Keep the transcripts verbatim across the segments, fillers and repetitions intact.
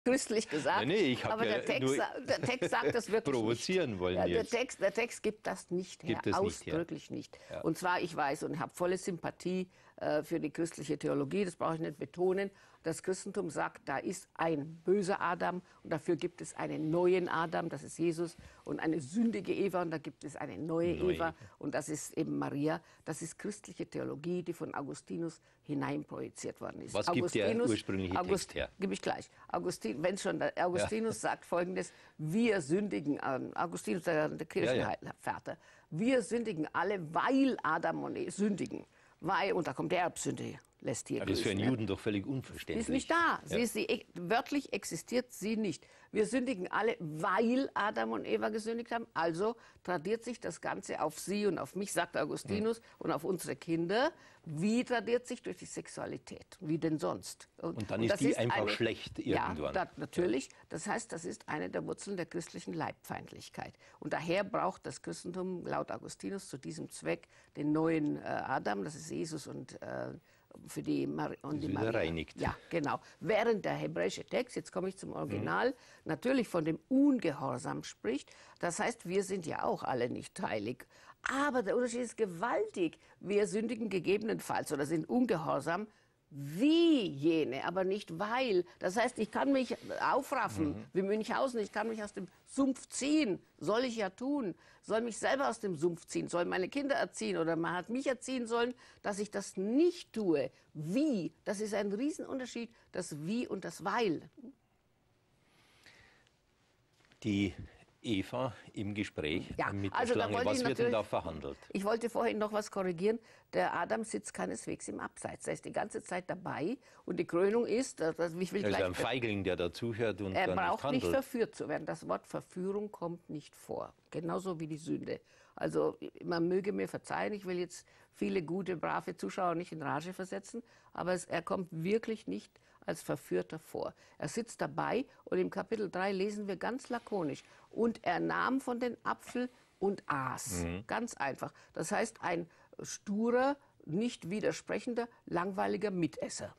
christlich gesagt, nee, nee, ich aber ja der, Text, der Text sagt das wirklich provozieren nicht. wollen Ja, der, jetzt. Text, der Text gibt das nicht her, Gibt es ausdrücklich nicht, nicht. Ja. Und zwar, ich weiß und habe volle Sympathie äh, für die christliche Theologie, das brauche ich nicht betonen. Das Christentum sagt, da ist ein böser Adam und dafür gibt es einen neuen Adam, das ist Jesus, und eine sündige Eva und da gibt es eine neue, neue Eva und das ist eben Maria. Das ist christliche Theologie, die von Augustinus hineinprojiziert worden ist. Was Augustinus, gibt der ursprüngliche August, Text her? Gebe ich gleich. Augustin, wenn schon, der Augustinus ja. sagt Folgendes: Wir sündigen, äh, Augustinus, der, der Kirchenvater, ja, ja. wir sündigen alle, weil Adam und Eva sündigen. Weil, und da kommt die Erbsünde, lässt hier. Aber das ist für einen Juden doch völlig unverständlich. Sie ist nicht da. Sie ja. ist, sie, wörtlich existiert sie nicht. Wir sündigen alle, weil Adam und Eva gesündigt haben. Also tradiert sich das Ganze auf sie und auf mich, sagt Augustinus, mhm. und auf unsere Kinder. Wie tradiert sich? Durch die Sexualität. Wie denn sonst? Und, und dann ist die ist einfach eine, schlecht irgendwann. Ja, das, natürlich. Das heißt, das ist eine der Wurzeln der christlichen Leibfeindlichkeit. Und daher braucht das Christentum laut Augustinus zu diesem Zweck den neuen äh, Adam, das ist Jesus und äh, für die, Mar und die Maria. Reinigt. Ja, genau. Während der hebräische Text, jetzt komme ich zum Original, mhm. natürlich von dem Ungehorsam spricht. Das heißt, wir sind ja auch alle nicht heilig. Aber der Unterschied ist gewaltig. Wir sündigen gegebenenfalls oder sind ungehorsam wie jene, aber nicht weil. Das heißt, ich kann mich aufraffen, mhm. wie Münchhausen, ich kann mich aus dem Sumpf ziehen, soll ich ja tun, soll mich selber aus dem Sumpf ziehen, soll meine Kinder erziehen oder man hat mich erziehen sollen, dass ich das nicht tue. Wie, das ist ein Riesenunterschied, das Wie und das Weil. Die Eva im Gespräch ja, mit der also Schlange. Was wird denn da verhandelt? Ich wollte vorhin noch was korrigieren. Der Adam sitzt keineswegs im Abseits. Er ist die ganze Zeit dabei. Und die Krönung ist, das, ich will also gleich, ein Feigling, der dazuhört und er dann braucht nicht, nicht verführt zu werden. Das Wort Verführung kommt nicht vor. Genauso wie die Sünde. Also man möge mir verzeihen, ich will jetzt viele gute, brave Zuschauer nicht in Rage versetzen, aber es, er kommt wirklich nicht als Verführter vor. Er sitzt dabei und im Kapitel drei lesen wir ganz lakonisch. Und er nahm von den Apfel und aß. Mhm. Ganz einfach. Das heißt, ein sturer, nicht widersprechender, langweiliger Mitesser.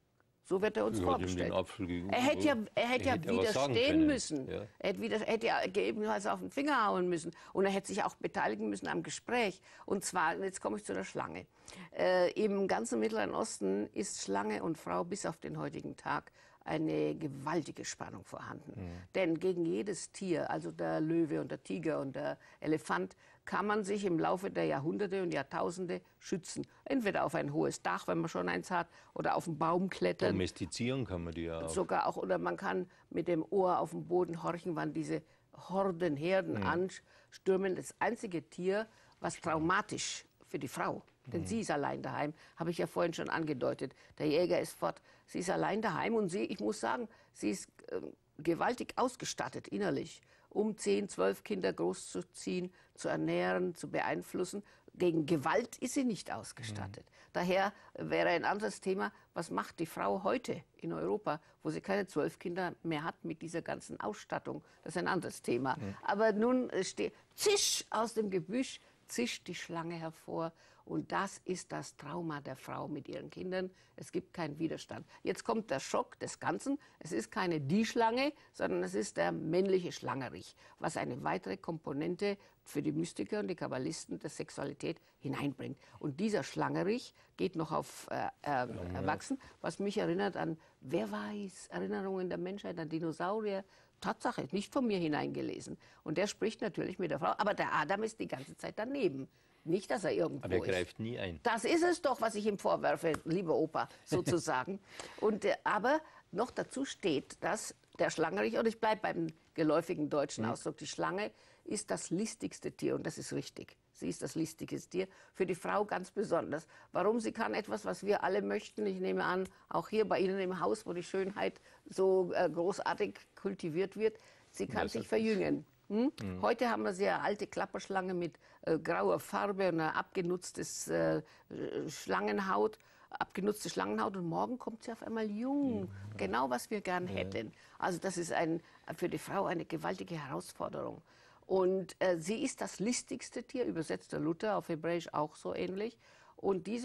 So wird er uns ja, vorgestellt. Den er hätte ja, er hätte ja hätte widerstehen müssen. Ja. Er hätte, wieder, hätte ja gegebenenfalls auf den Finger hauen müssen. Und er hätte sich auch beteiligen müssen am Gespräch. Und zwar, jetzt komme ich zu der Schlange. Äh, Im ganzen Mittleren Osten ist Schlange und Frau bis auf den heutigen Tag eine gewaltige Spannung vorhanden. Mhm. Denn gegen jedes Tier, also der Löwe und der Tiger und der Elefant, kann man sich im Laufe der Jahrhunderte und Jahrtausende schützen. Entweder auf ein hohes Dach, wenn man schon eins hat, oder auf einen Baum klettern. Domestizieren kann man die ja auch. Sogar auch, oder man kann mit dem Ohr auf dem Boden horchen, wann diese Horden, Herden mhm. anstürmen. Das einzige Tier, was traumatisch für die Frau, denn mhm. sie ist allein daheim, habe ich ja vorhin schon angedeutet. Der Jäger ist fort, sie ist allein daheim und sie, ich muss sagen, sie ist äh, gewaltig ausgestattet innerlich, um zehn, zwölf Kinder großzuziehen, zu ernähren, zu beeinflussen. Gegen Gewalt ist sie nicht ausgestattet. Mhm. Daher wäre ein anderes Thema, was macht die Frau heute in Europa, wo sie keine zwölf Kinder mehr hat mit dieser ganzen Ausstattung. Das ist ein anderes Thema. Mhm. Aber nun steht, zisch aus dem Gebüsch, zischt die Schlange hervor und das ist das Trauma der Frau mit ihren Kindern. Es gibt keinen Widerstand. Jetzt kommt der Schock des Ganzen. Es ist keine die Schlange, sondern es ist der männliche Schlangerich, was eine weitere Komponente für die Mystiker und die Kabbalisten der Sexualität hineinbringt. Und dieser Schlangerich geht noch auf äh, äh, Erwachsen, was mich erinnert an, wer weiß, Erinnerungen der Menschheit an Dinosaurier. Tatsache, nicht von mir hineingelesen. Und der spricht natürlich mit der Frau. Aber der Adam ist die ganze Zeit daneben. Nicht, dass er irgendwo ist. Aber er greift nie ein. Das ist es doch, was ich ihm vorwerfe, lieber Opa, sozusagen. Und, äh, aber noch dazu steht, dass der Schlangerich, und ich bleibe beim geläufigen deutschen mhm. Ausdruck, die Schlange ist das listigste Tier. Und das ist richtig. Sie ist das listigste Tier. Für die Frau ganz besonders. Warum? Sie kann etwas, was wir alle möchten. Ich nehme an, auch hier bei Ihnen im Haus, wo die Schönheit so äh, großartig kultiviert wird. Sie kann sich verjüngen. Hm? Mhm. Heute haben wir sehr alte Klapperschlange mit äh, grauer Farbe und einer abgenutztes äh, Schlangenhaut. abgenutzte Schlangenhaut und morgen kommt sie auf einmal jung. Mhm. Genau, was wir gern hätten. Also das ist ein, für die Frau eine gewaltige Herausforderung. Und äh, sie ist das listigste Tier, übersetzt der Luther auf Hebräisch auch so ähnlich. Und diese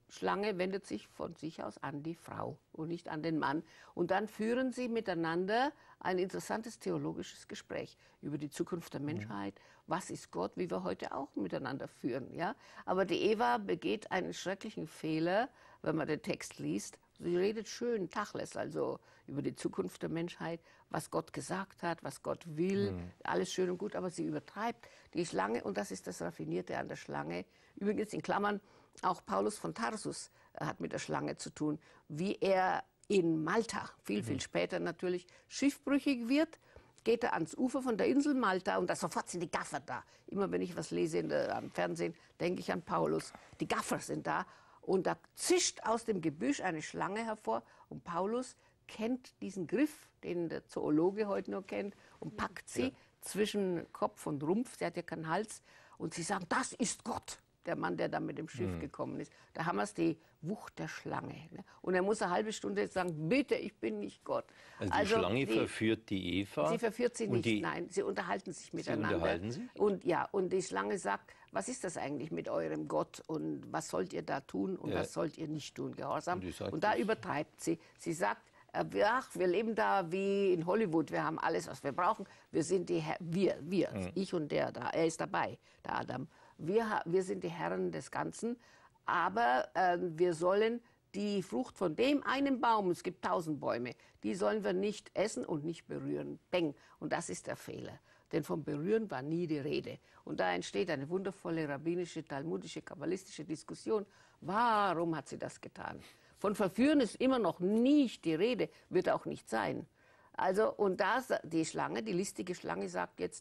Schlange wendet sich von sich aus an die Frau und nicht an den Mann. Und dann führen sie miteinander ein interessantes theologisches Gespräch über die Zukunft der Menschheit. Was ist Gott, wie wir heute auch miteinander führen. Ja? Aber die Eva begeht einen schrecklichen Fehler, wenn man den Text liest. Sie redet schön, Tachles, also über die Zukunft der Menschheit, was Gott gesagt hat, was Gott will, mhm. alles schön und gut, aber sie übertreibt. Die Schlange, und das ist das Raffinierte an der Schlange, übrigens in Klammern, auch Paulus von Tarsus hat mit der Schlange zu tun, wie er in Malta, viel, viel später natürlich, schiffbrüchig wird, geht er ans Ufer von der Insel Malta und da sofort sind die Gaffer da. Immer wenn ich was lese in der, am Fernsehen, denke ich an Paulus. Die Gaffer sind da und da zischt aus dem Gebüsch eine Schlange hervor und Paulus kennt diesen Griff, den der Zoologe heute noch kennt, und packt sie ja. zwischen Kopf und Rumpf, sie hat ja keinen Hals, und sie sagen, das ist Gott. Der Mann, der da mit dem Schiff mhm. gekommen ist. Da haben wir es, die Wucht der Schlange. Ne? Und er muss eine halbe Stunde sagen, bitte, ich bin nicht Gott. Also die also Schlange die, verführt die Eva? Sie verführt sie nicht, die, nein. Sie unterhalten sich miteinander. Sie unterhalten sich? Und, ja, und die Schlange sagt, was ist das eigentlich mit eurem Gott und was sollt ihr da tun und ja. was sollt ihr nicht tun, Gehorsam? Und, und da übertreibt sie. Sie sagt, ach, wir leben da wie in Hollywood, wir haben alles, was wir brauchen. Wir sind die, Her wir, wir, mhm. ich und der da, er ist dabei, der Adam. Wir, wir sind die Herren des Ganzen, aber äh, wir sollen die Frucht von dem einen Baum, es gibt tausend Bäume, die sollen wir nicht essen und nicht berühren. Beng. Und das ist der Fehler. Denn vom Berühren war nie die Rede. Und da entsteht eine wundervolle rabbinische, talmudische, kabbalistische Diskussion. Warum hat sie das getan? Von Verführen ist immer noch nicht die Rede, wird auch nicht sein. Also, und da die Schlange, die listige Schlange sagt jetzt,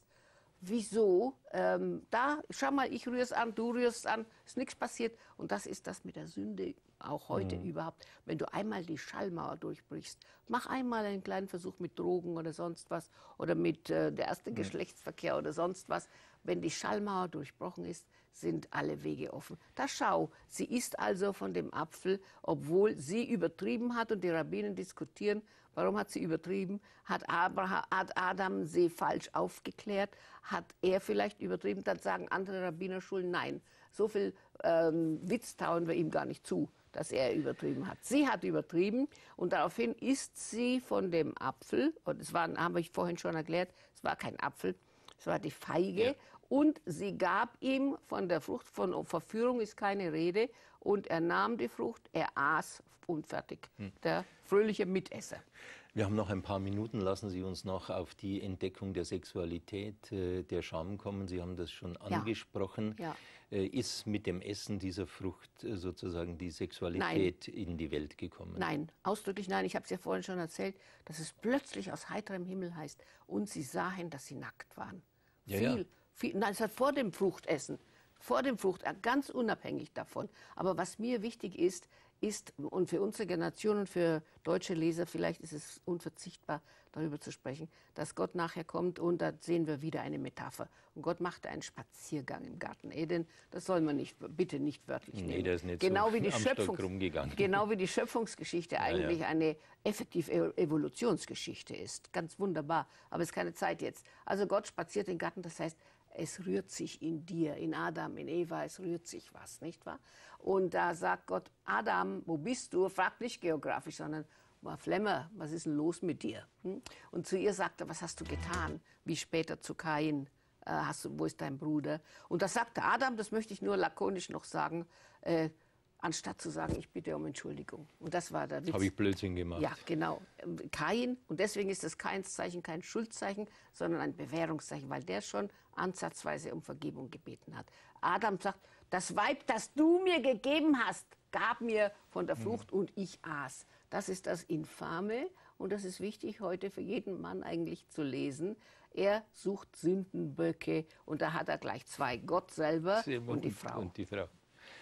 wieso? Ähm, da, schau mal, ich rühre es an, du rührst es an, ist nichts passiert. Und das ist das mit der Sünde, auch heute mhm. überhaupt. Wenn du einmal die Schallmauer durchbrichst, mach einmal einen kleinen Versuch mit Drogen oder sonst was oder mit äh, der erste mhm. Geschlechtsverkehr oder sonst was. Wenn die Schallmauer durchbrochen ist, sind alle Wege offen. Da schau, sie isst also von dem Apfel, obwohl sie übertrieben hat und die Rabbinen diskutieren, warum hat sie übertrieben? Hat, Abraham, hat Adam sie falsch aufgeklärt? Hat er vielleicht übertrieben? Dann sagen andere Rabbinerschulen, nein, so viel ähm, Witz tauen wir ihm gar nicht zu, dass er übertrieben hat. Sie hat übertrieben und daraufhin isst sie von dem Apfel, und es war, habe ich vorhin schon erklärt, es war kein Apfel, es war die Feige. Ja. Und sie gab ihm von der Frucht, von Verführung ist keine Rede, und er nahm die Frucht, er aß und fertig. Hm. Der fröhliche Mitesser. Wir haben noch ein paar Minuten, lassen Sie uns noch auf die Entdeckung der Sexualität äh, der Scham kommen. Sie haben das schon angesprochen. Ja. Ja. Äh, ist mit dem Essen dieser Frucht äh, sozusagen die Sexualität nein. in die Welt gekommen? Nein, ausdrücklich nein. Ich habe es ja vorhin schon erzählt, dass es plötzlich aus heiterem Himmel heißt, und sie sahen, dass sie nackt waren. Ja, viel, ja. viel, nein, es hat vor dem Fruchtessen, vor dem Frucht, ganz unabhängig davon. Aber was mir wichtig ist, ist, und für unsere Generation und für deutsche Leser, vielleicht ist es unverzichtbar, darüber zu sprechen, dass Gott nachher kommt, und da sehen wir wieder eine Metapher. Und Gott machte einen Spaziergang im Garten Eden. Das soll man nicht, bitte nicht wörtlich nehmen. Nee, der ist nicht genau so wie die am Schöpfungs Stock rumgegangen. Genau wie die Schöpfungsgeschichte eigentlich ja, ja. eine effektiv Evolutionsgeschichte ist. Ganz wunderbar, aber es ist keine Zeit jetzt. Also Gott spaziert den Garten, das heißt, es rührt sich in dir, in Adam, in Eva, es rührt sich was, nicht wahr? Und da sagt Gott, Adam, wo bist du? Fragt nicht geografisch, sondern, Flemmer, was ist denn los mit dir? Und zu ihr sagt er, was hast du getan? Wie später zu Kain, äh, hast du, wo ist dein Bruder? Und da sagte Adam, das möchte ich nur lakonisch noch sagen, äh, anstatt zu sagen, ich bitte um Entschuldigung. Und das war der Witz. Habe ich Blödsinn gemacht. Ja, genau. Kain, und deswegen ist das Kainszeichen kein Schuldzeichen, sondern ein Bewährungszeichen, weil der schon ansatzweise um Vergebung gebeten hat. Adam sagt, das Weib, das du mir gegeben hast, gab mir von der Frucht mhm. und ich aß. Das ist das Infame, und das ist wichtig heute für jeden Mann eigentlich zu lesen. Er sucht Sündenböcke, und da hat er gleich zwei, Gott selber und die Frau. Und die Frau.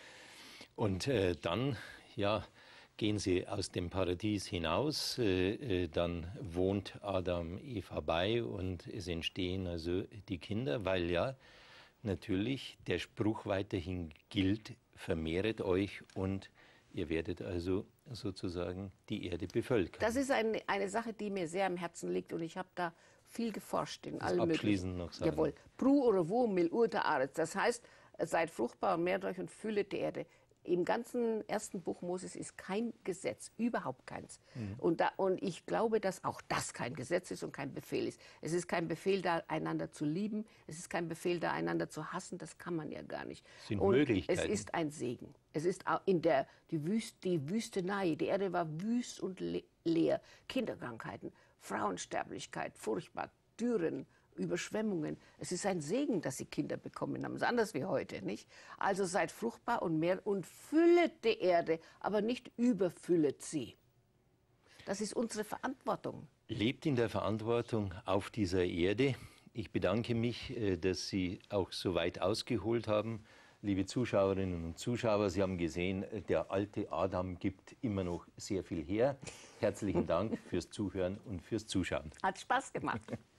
Und äh, dann, ja, gehen sie aus dem Paradies hinaus, äh, äh, dann wohnt Adam Eva bei und es entstehen also die Kinder, weil ja natürlich der Spruch weiterhin gilt, vermehret euch und ihr werdet also sozusagen die Erde bevölkern. Das ist eine, eine Sache, die mir sehr am Herzen liegt, und ich habe da viel geforscht in allen möglichen. Abschließend noch sagen. Jawohl. Pru oder wo mil ur der Aretz. Das heißt, seid fruchtbar und mehrt euch und füllet die Erde. im ganzen ersten Buch Moses ist kein Gesetz, überhaupt keins. Mhm. Und, da, und ich glaube, dass auch das kein Gesetz ist und kein Befehl ist. Es ist kein Befehl, da einander zu lieben. Es ist kein Befehl, da einander zu hassen. Das kann man ja gar nicht. Das sind und Möglichkeiten. Es ist ein Segen. Es ist auch in der die, Wüst, die Wüstenei. Die Erde war wüst und le leer. Kinderkrankheiten, Frauensterblichkeit, furchtbar, Dürren, Überschwemmungen. Es ist ein Segen, dass sie Kinder bekommen haben. Das ist anders wie heute, nicht? Also seid fruchtbar und mehr und füllet die Erde, aber nicht überfüllet sie. Das ist unsere Verantwortung. Lebt in der Verantwortung auf dieser Erde. Ich bedanke mich, dass Sie auch so weit ausgeholt haben. Liebe Zuschauerinnen und Zuschauer, Sie haben gesehen, der alte Adam gibt immer noch sehr viel her. Herzlichen Dank fürs Zuhören und fürs Zuschauen. Hat Spaß gemacht.